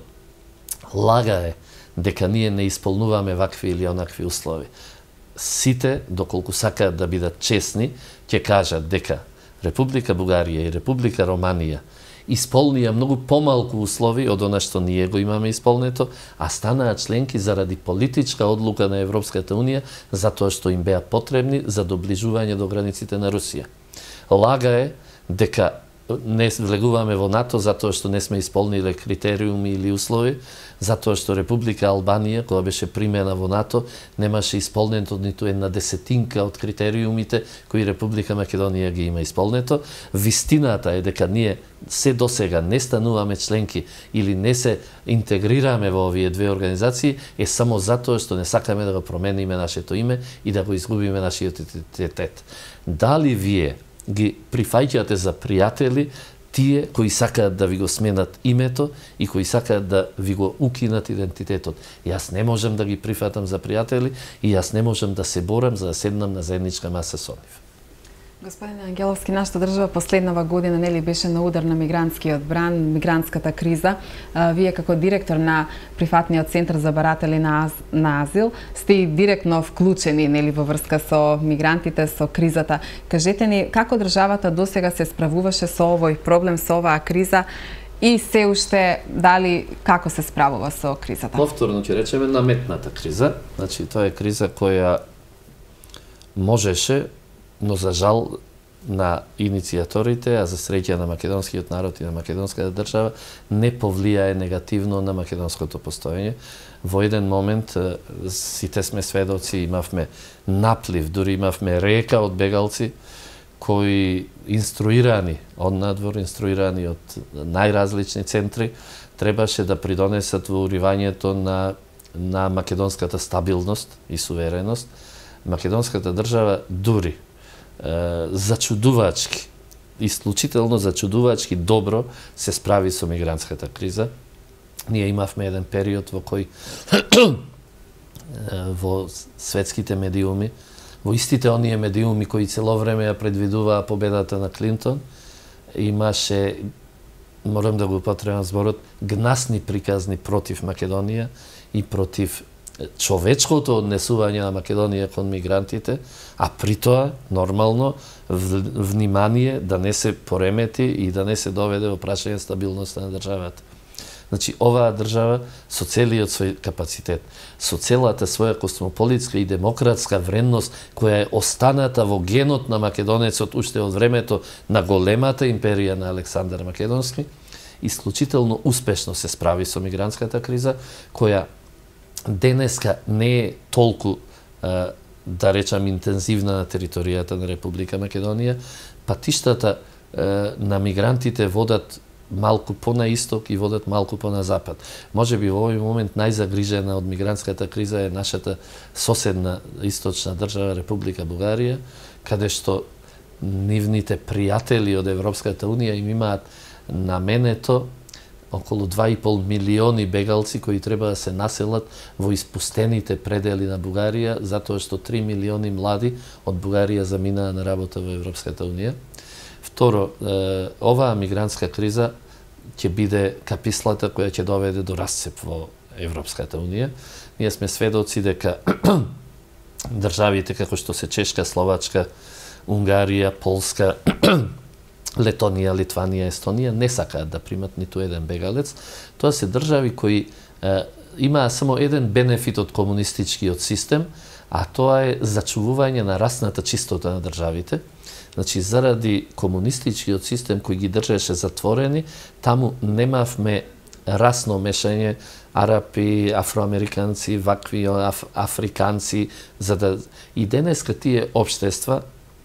лага е дека ние не исполнуваме вакви или онакви услови. Сите, доколку сакаат да бидат честни, ќе кажат дека Република Бугарија и Република Романија исполнија многу помалку услови од она што ние го имаме исполнето, а станаа членки заради политичка одлука на Европската Унија, затоа што им беа потребни за доближување до границите на Русија. Лага е дека не влегуваме во НАТО затоа што не сме исполниле критериуми или услови, затоа што Република Албанија, која беше примена во НАТО, немаше исполнето ниту една десетинка од критериумите кои Република Македонија ги има исполнето. Вистината е дека ние се досега не стануваме членки или не се интегрираме во овие две организации е само затоа што не сакаме да го промениме нашето име и да го изгубиме нашиот идентитет. Дали вие ги прифаќате за пријатели тие кои сакаат да ви го сменат името и кои сакаат да ви го укинат идентитетот? Јас не можам да ги прифатам за пријатели и јас не можам да се борам за да седнам на заедничка маса со нив. Господине Ангеловски, нашата држава последнава година нели беше на удар на мигрантскиот бран, мигрантската криза. Вие како директор на прифатниот центар за баратели на азил сте и директно вклучени нели во врска со мигрантите, со кризата. Кажете ни како државата досега се справуваше со овој проблем, со оваа криза и се уште дали како се справува со кризата? Повторно ќе речеме наметната криза. Значи тоа е криза која можеше, но за жал на иницијаторите, а за среќа на македонскиот народ и на македонската држава, не повлијае негативно на македонското постоење. Во еден момент, сите сме сведоци, имавме наплив, дури имавме река од бегалци, кои инструирани од надвор, инструирани од најразлични центри, требаше да придонесат во уривањето на македонската стабилност и сувереност. Македонската држава дури зачудувачки, исклучително зачудувачки добро се справи со мигрантската криза. Ние имавме еден период во кој во светските медиуми, во истите оние медиуми кои цело време ја предвидуваа победата на Клинтон, имаше, морам да го употребам зборот, гнасни приказни против Македонија и против човечкото однесување на Македонија кон мигрантите, а при тоа, нормално, внимание да не се поремети и да не се доведе во прашање стабилноста на државата. Значи, оваа држава со целиот свој капацитет, со целата своја космополитска и демократска вредност, која е останата во генот на македонецот уште од времето на големата империја на Александар Македонски, исклучително успешно се справи со мигрантската криза, која денеска не е толку, да речам, интензивна на територијата на Република Македонија. Патиштата на мигрантите водат малку по-на исток и водат малку по-на запад. Може би во овој момент најзагрижена од мигрантската криза е нашата соседна источна држава Република Бугарија, каде што нивните пријатели од Европската Унија им имаат наменето околу 2,5 милиони бегалци кои треба да се населат во испустените предели на Бугарија, затоа што 3 милиони млади од Бугарија заминаа на работа во Европската Унија. Второ, оваа мигрантска криза ќе биде капислата која ќе доведе до расцеп во Европската Унија. Ние сме сведоци дека државите како што се Чешка, Словачка, Унгарија, Полска, Летонија, Литванија, Естонија не сакаат да примат ниту еден бегалец. Тоа се држави кои имаа само еден бенефит од комунистичкиот систем, а тоа е зачувување на расната чистота на државите. Значи, заради комунистичкиот систем кој ги држеше затворени, таму немавме расно мешање арапи, афроамериканци, вакви африканци, и денеска тие општества,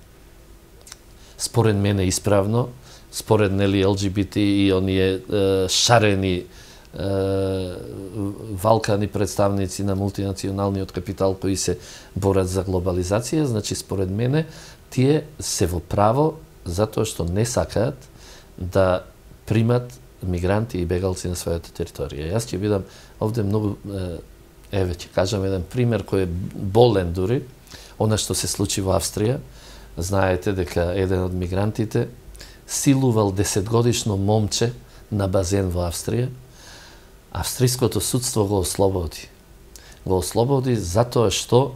според мене исправно, според нели ЛГБТ и оние шарени валкани представници на мултинационалниот капитал кои се борат за глобализација, значи според мене тие се во право затоа што не сакаат да примат мигранти и бегалци на својата територија. Јас ќе бидам овде многу ќе кажам еден пример кој е болен дури, она што се случи во Австрија. Знаете дека еден од мигрантите силувал 10-годишно момче на базен во Австрија. Австријското судство го ослободи. Го ослободи затоа што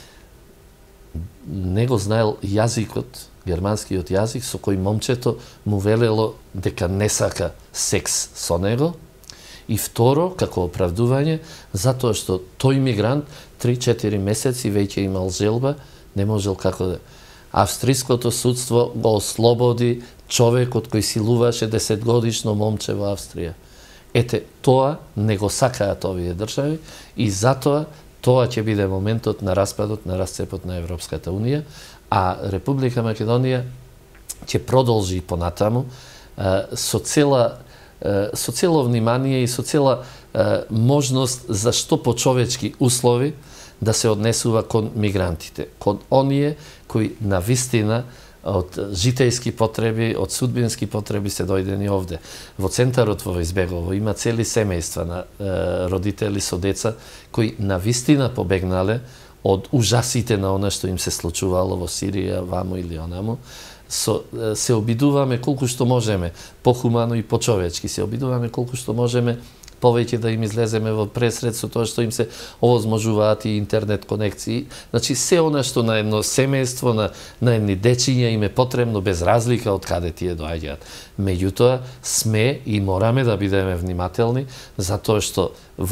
не го знаел јазикот, германскиот јазик, со кој момчето му велело дека не сака секс со него. И второ, како оправдување, затоа што тој мигрант 3-4 месеци веќе имал желба, не можел како да... Австријското судство го ослободи човекот кој силуваше 10-годишно момче во Австрија. Ете, тоа не го сакаат овие држави и затоа тоа ќе биде моментот на распадот, на расцепот на Европската Унија, а Република Македонија ќе продолжи понатаму со цело внимание и со цела можност за што почовечки услови да се однесува кон мигрантите, кон оние кои навистина од житејски потреби, од судбински потреби се дојдени овде. Во центарот во Избегово има цели семејства на родители со деца кои навистина побегнале од ужасите на она што им се случувало во Сирија, ваму или онаму. Се обидуваме колку што можеме, похумано и почовечки, се обидуваме колку што можеме повеќе да им излеземе во пресред со тоа што им се овозможуваат и интернет конекции. Значи, се она што на едно семејство, на едни дечиња им е потребно, без разлика од каде тие доаѓаат. Меѓутоа, сме и мораме да бидеме внимателни, затоа што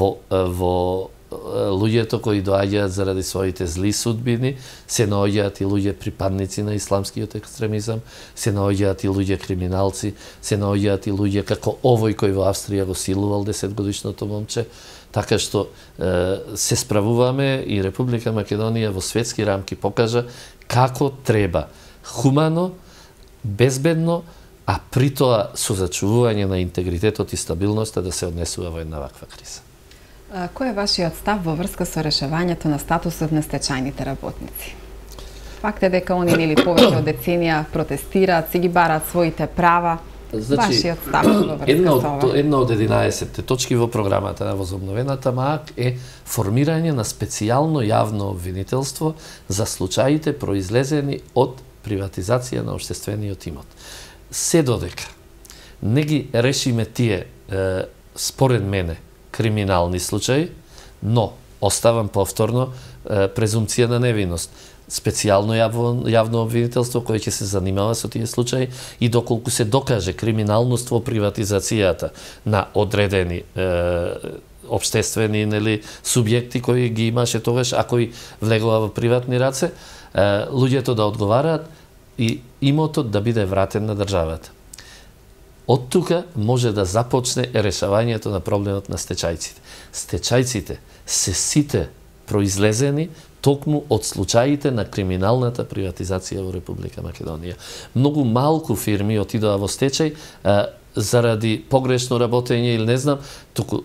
во луѓето кои доаѓаат заради своите зли судбини, се наоѓаат и луѓе припадници на исламскиот екстремизам, се наоѓаат и луѓе криминалци, се наоѓаат и луѓе како овој кој во Австрија го силувал 10-годишното момче, така што се справуваме и Република Македонија во светски рамки покажа како треба хумано, безбедно, а при тоа со зачувување на интегритетот и стабилноста да се однесува во една ваква криза. Кој е вашиот став во врска со решавањето на статусот на стечајните работници? Факт е дека они нели повеќе од деценија протестираат, си ги бараат своите права. Вашиот став во врска со ова? Една од 11 точки во програмата на возобновената МААК е формирање на специјално јавно обвинителство за случаите произлезени од приватизација на општествениот имот. Се додека не ги решиме тие, според мене, криминални случаи, но оставам повторно презумпција на невиност. Специјално јавно обвинителство кој ќе се занимава со тие случаи и доколку се докаже криминалност во приватизацијата на одредени општествени субјекти кои ги имаше тогаш, а кои влегува во приватни раце, луѓето да одговараат и имотот да биде вратен на државата. Од тука може да започне решавањето на проблемот на стечајците. Стечајците се сите произлезени токму од случаите на криминалната приватизација во Република Македонија. Многу малку фирми отидоа во стечај заради погрешно работење или не знам, туку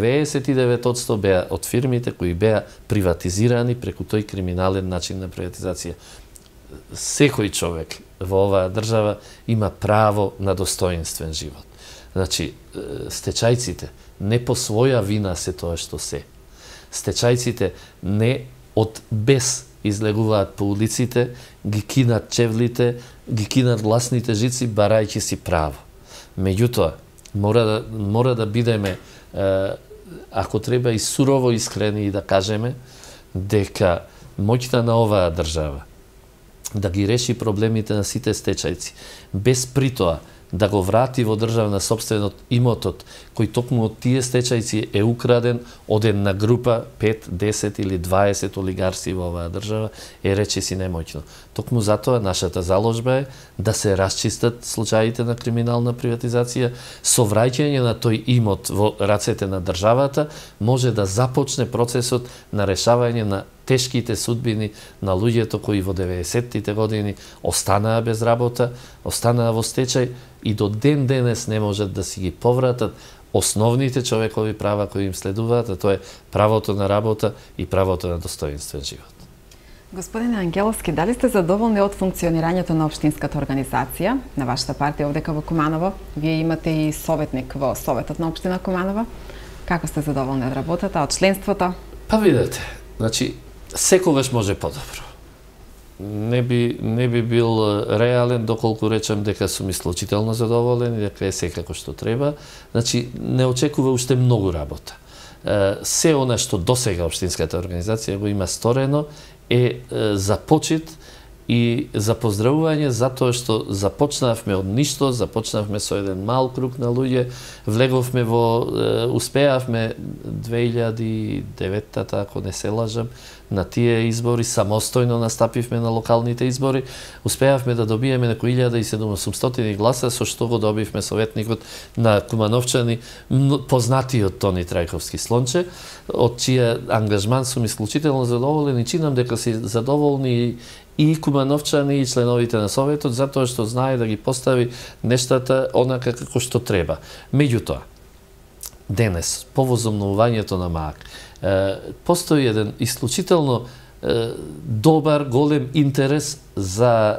99% беа од фирмите кои беа приватизирани преку тој криминален начин на приватизација. Секој човек во оваа држава има право на достоинствен живот. Значи, стечајците не по своја вина се тоа што се. Стечајците не од без излегуваат по улиците, ги кинат чевлите, ги кинат гласните жици, барајќи си право. Меѓутоа, мора да бидеме, ако треба и сурово искрени и да кажеме, дека моќта на оваа држава да ги реши проблемите на сите стечајци, без притоа да го врати во државна собственост имотот, кој токму од тие стечајци е украден од една група 5, 10 или 20 олигарси во оваа држава, е речиси немоќно. Токму затоа нашата заложба е да се расчистат случаите на криминална приватизација, со враќање на тој имот во рацете на државата, може да започне процесот на решавање на тешките судбини на луѓето кои во 90-тите години останаа без работа, останаа во стечај и до ден денес не можат да си ги повратат основните човекови права кои им следуваат, а тоа е правото на работа и правото на достоинствен живот. Господине Ангеловски, дали сте задоволни од функционирањето на општинската организација на вашата партија овдека во Куманово? Вие имате и советник во Советот на општина Куманово. Како сте задоволни од работата, од членството? Па видете, значи, секогаш може подобро. Не би бил реален доколку речем дека сум исклучително задоволен и дека е секако што треба. Значи, не очекува уште многу работа. Се она што досега општинската организација го има сторено е за почит и за поздравување затоа што започнавме од ништо, започнавме со еден мал круг на луѓе, влеговме успеавме 2009-та, ако не се лажам, на тие избори, самостојно настапивме на локалните избори, успеавме да добиеме некои 1700 гласа, со што го добивме советникот на Кумановчани, познатиот Тони Трајковски Слонче, од чија ангажман сум исклучително задоволен и чинам дека се задоволни и кумановчани и членовите на Советот, затоа што знае да ги постави нештата онака како што треба. Меѓутоа, денес, по возобновувањето на МААК, постои еден исклучително добар, голем интерес за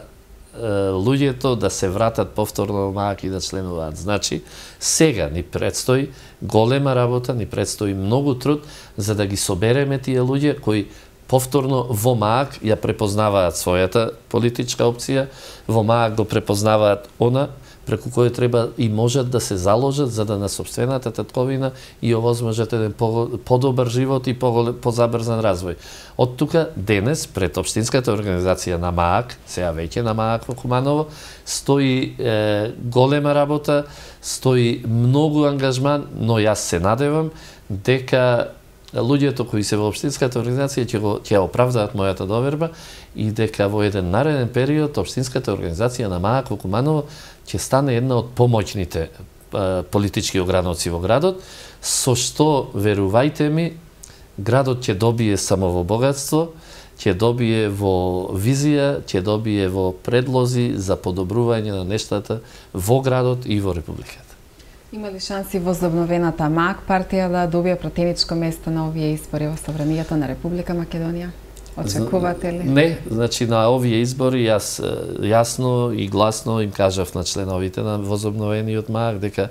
луѓето да се вратат повторно на МААК и да членуваат. Значи, сега ни предстои голема работа, ни предстои многу труд за да ги собереме тие луѓе кои повторно во МААК ја препознаваат својата политичка опција, во МААК го препознаваат она преку кој треба и можат да се заложат за да на сопствената татковина и овозможат еден подобар живот и позабрзан развој. Од тука денес пред општинската организација на МААК, сега веќе на МААК во Куманово, стои голема работа, стои многу ангажман, но јас се надевам дека луѓето кои се во општинската организација ќе оправдаат мојата доверба и дека во еден нареден период општинската организација на МААК во Куманово ќе стане една од помоќните политички ограноци во градот, со што, верувајте ми, градот ќе добие само во богатство, ќе добие во визија, ќе добие во предлози за подобрување на нештата во градот и во Републиката. Има ли шанси возобновената МААК партија да добие пратеничко место на овие избори во Собранието на Република Македонија? Очекувате ли? Не, значи на овие избори јас јасно и гласно им кажав на членовите на возобновениот МААК дека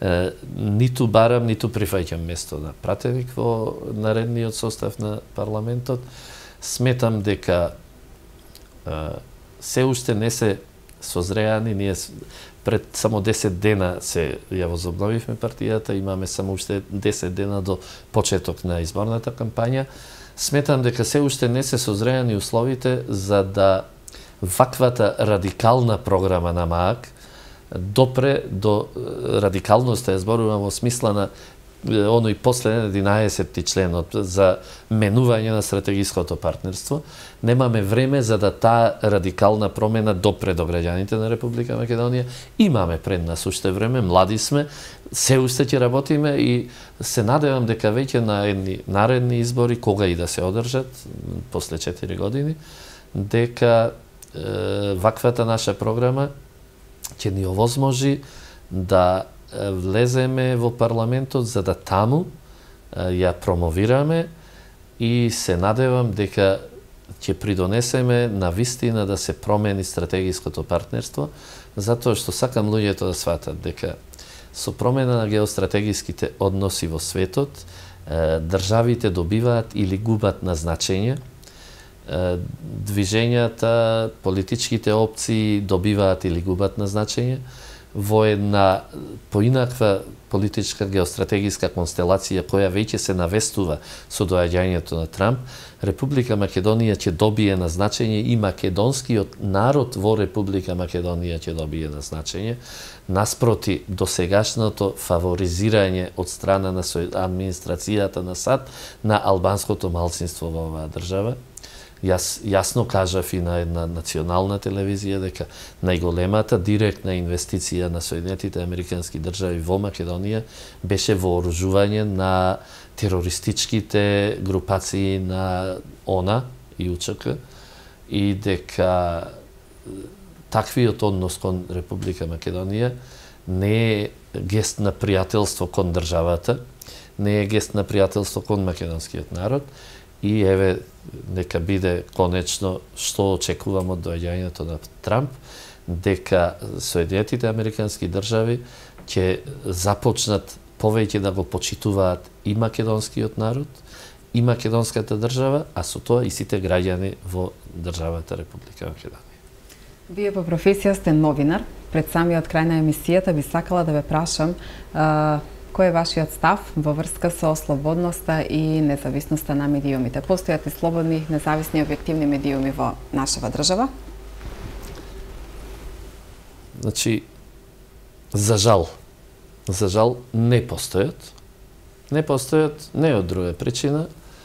ниту барам, ниту прифаќам место на пратеник во наредниот состав на парламентот. Сметам дека се уште не се созреани, ние пред само 10 дена се ја возобновивме партијата, имаме само уште 10 дена до почеток на изборната кампања. Сметам дека се уште не се созреани условите за да ваквата радикална програма на МААК допре до радикалноста, ја зборувам во смисла на оној последен 11-ти членот за менување на стратегиското партнерство. Немаме време за да таа радикална промена допре до граѓаните на Република Македонија. Имаме пред нас уште време, млади сме, се уште ќе работиме и се надевам дека веќе на едни наредни избори, кога и да се одржат, после 4 години, дека ваквата наша програма ќе ни овозможи да влеземе во парламентот за да таму ја промовираме и се надевам дека ќе придонесеме на вистина да се промени стратегиското партнерство, затоа што сакам луѓето да сватат дека со промена на геостратегиските односи во светот, државите добиваат или губат на значење, движењата, политичките опции добиваат или губат на значење, во една поинаква политичка геостратегиска констелација која веќе се навестува со доаѓањето на Трамп, Република Македонија ќе добие на значење и македонскиот народ во Република Македонија ќе добие на значење, наспроти досегашното фаворизирање од страна на администрацијата на САД на албанското малцинство во оваа држава. Јас јасно кажав и на една национална телевизија дека најголемата директна инвестиција на Соединетите Американски држави во Македонија беше вооружување на терористичките групации на ОНА и УЧК и дека таквиот однос кон Република Македонија не е гест на пријателство кон државата, не е гест на пријателство кон македонскиот народ и еве нека биде конечно што очекувам од доаѓањето на Трамп, дека Соединетите Американски држави ќе започнат повеќе да го почитуваат и македонскиот народ, и македонската држава, а со тоа и сите граѓани во државата Република Македонија. Вие по професија сте новинар. Пред самиот крај на емисијата би сакала да ве прашам кој е вашиот став во врска со слободноста и независноста на медиумите? Постојат ли слободни, независни и објективни медиуми во нашава држава? Значи, за жал не постојат. Не постојат не од друга причина.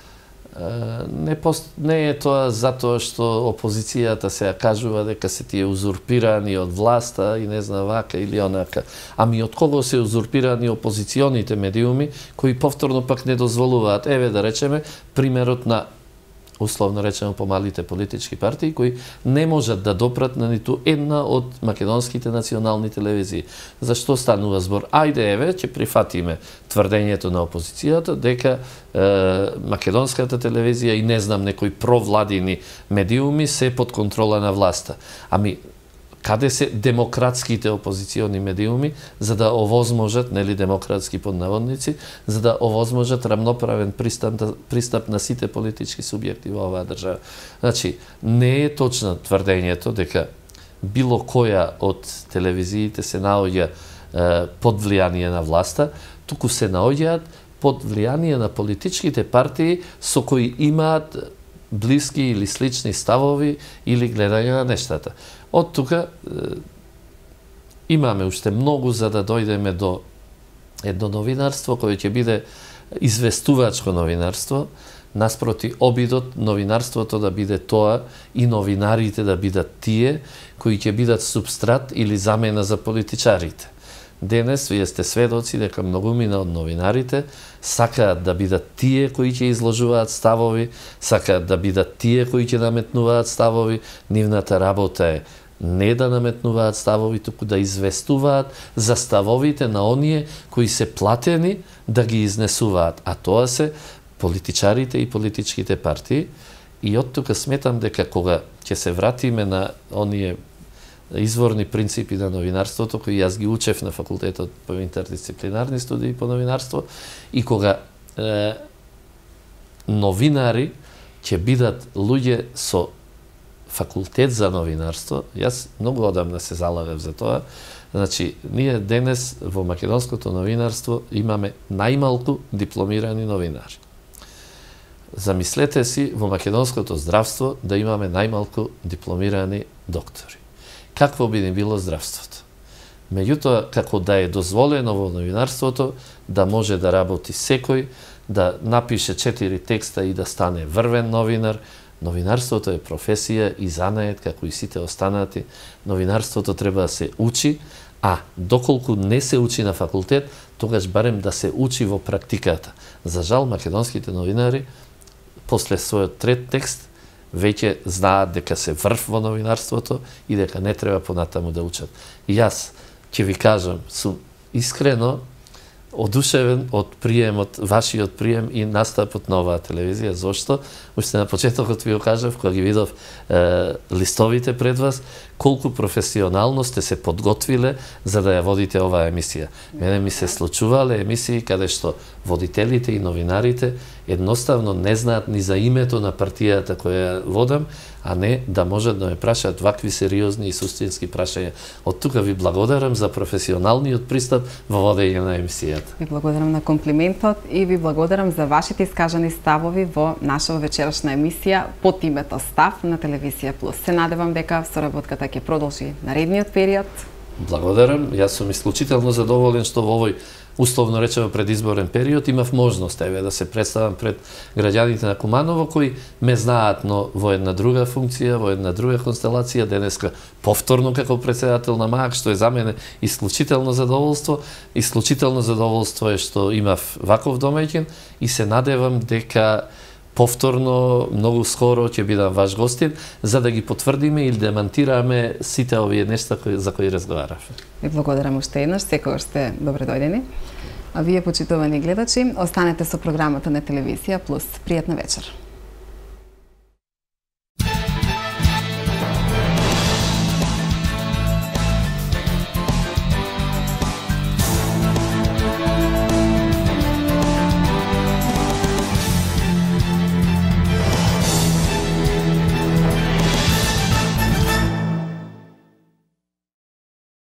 Не е тоа затоа што опозицијата се кажува дека се тие узурпирани од власта и не знам вака или онака. Ами од кого се узурпирани опозиционите медиуми кои повторно пак не дозволуваат? Еве да речеме примерот на условно речено помалите политички партии кои не можат да допрат на ниту една од македонските национални телевизии. Зашто станува збор? Ајде еве ќе прифатиме тврдењето на опозицијата дека македонската телевизија и не знам некои провладини медиуми се под контрола на власта. Ами каде се демократските опозициони медиуми за да овозможат, нели демократски под наводници, за да овозможат рамноправен пристап на сите политички субјекти во оваа држава. Значи, не е точно тврдењето дека било која од телевизиите се наоѓа под влијание на власта, туку се наоѓаат под влијание на политичките партии со кои имаат блиски или слични ставови или гледање на нештата. Од тука имаме уште многу за да дојдеме до едно новинарство кој ќе биде известувачко новинарство, наспроти обидот новинарството да биде тоа и новинарите да бидат тие кои ќе бидат субстрат или замена за политичарите. Денес вие сте сведоци дека многумина од новинарите сакаат да бидат тие кои ќе изложуваат ставови, сакаат да бидат тие кои ќе наметнуваат ставови. Нивната работа е не да наметнуваат ставови, туку да известуваат за ставовите на оние кои се платени да ги изнесуваат, а тоа се политичарите и политичките партии. И од тука сметам дека кога ќе се вратиме на оние изворни принципи на новинарството, кои јас ги учев на факултетот по интердисциплинарни студии по новинарство, и кога новинари ќе бидат луѓе со факултет за новинарство, јас многу одамна се залагав за тоа. Значи, ние денес во македонското новинарство имаме најмалку дипломирани новинари. Замислете си во македонското здравство да имаме најмалку дипломирани доктори. Какво би ни било здравството? Меѓутоа, како да е дозволено во новинарството да може да работи секој, да напише 4 текста и да стане врвен новинар. Новинарството е професија и занаед, како и сите останати. Новинарството треба да се учи, а доколку не се учи на факултет, тогаш барем да се учи во практиката. За жал, македонските новинари, после својот трет текст, веќе знаат дека се врв во новинарството и дека не треба понатаму да учат. И јас ќе ви кажам, сум искрено одушевен од приемот, вашиот прием и настапот на оваа телевизија. Зошто? Уште на почетокот ви го кажав, кога ги видов листовите пред вас, колку професионално сте се подготвиле за да ја водите оваа емисија. Мене ми се случувале емисии каде што водителите и новинарите едноставно не знаат ни за името на партијата која водам, а не да можат да ме прашаат вакви сериозни и суштински прашања. Од тука ви благодарам за професионалниот пристап во водење на емисијата. Ви благодарам на комплиментот и ви благодарам за вашите искажани ставови во нашава вечерашна емисија под името Став на Телевизија Плюс. Се надевам дека соработката ќе продолжи наредниот период. Благодарам. Јас сум исклучително задоволен што во овој условно речено предизборен период, имав можност да се представам пред граѓаните на Куманово кои ме знаат, но во една друга функција, во една друга констелација, денеска повторно како председател на МААК, што е за мене исклучително задоволство. Исклучително задоволство е што имав ваков домаќин и се надевам дека повторно, многу скоро ќе бидам ваш гостин, за да ги потврдиме или демантираме сите овие нешта за кои разговаравме. Ви благодарам уште еднаш, секогаш сте добре дојдени. А вие, почитувани гледачи, останете со програмата на Телевизија Плюс. Пријатна вечер.